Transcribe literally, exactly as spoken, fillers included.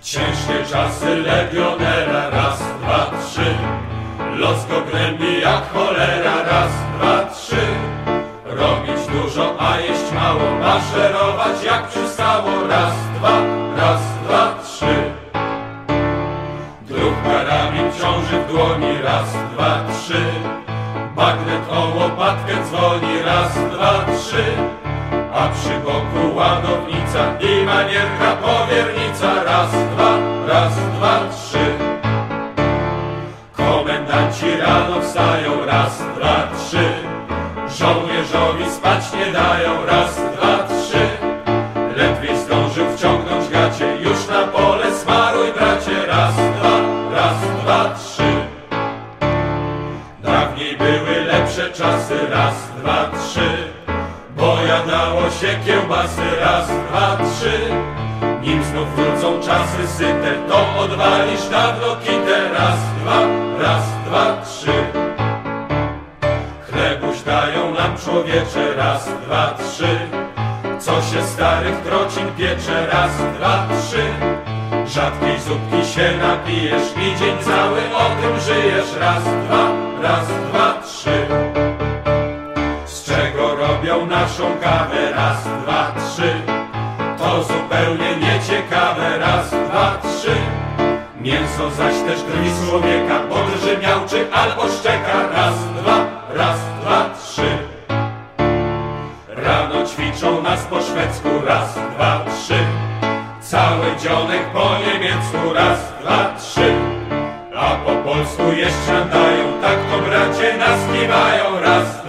Ciężkie czasy legionera, raz, dwa, trzy. Los go gnębi jak cholera, raz, dwa, trzy. Robić dużo, a jeść mało, maszerować jak przystało, raz, dwa, raz, dwa, trzy. Druh karabin ciąży w dłoni, raz, dwa, trzy. Magnet o łopatkę dzwoni, raz, dwa, trzy. A przy boku ładownica i manierka powiernica, raz, dwa, raz, dwa, trzy. Komendanci rano wstają, raz, dwa, trzy. Żołnierzowi spać nie dają, raz, dwa, trzy. Ledwie zdążył wciągnąć gacie, już na pole smaruj bracie, raz, dwa, raz, dwa, trzy. Dawniej były lepsze czasy, raz, dwa, trzy. Bo jadało się kiełbasy, raz, dwa, trzy. Nim znów wrócą czasy syte, to odwalisz dawno kitę, raz, dwa, raz, dwa, trzy. Chlebuś dają nam człowiecze, raz, dwa, trzy. Co się starych trocin piecze, raz, dwa, trzy. Rzadkiej zupki się napijesz i dzień cały o tym żyjesz, raz, dwa, raz, dwa, trzy. Z czego robią naszą kawę, raz, dwa, trzy. To zupełnie nieciekawe, raz, dwa, trzy. Mięso zaś też drwi z człowieka, bo drży, miałczy albo szczeka, raz, dwa, raz, dwa, trzy. Rano ćwiczą nas po szwedzku, raz, dwa, trzy. Cały dzionek po niemiecku, raz, dwa, trzy. A po polsku jeszcze dają, tak to bracie nas kiwają, raz,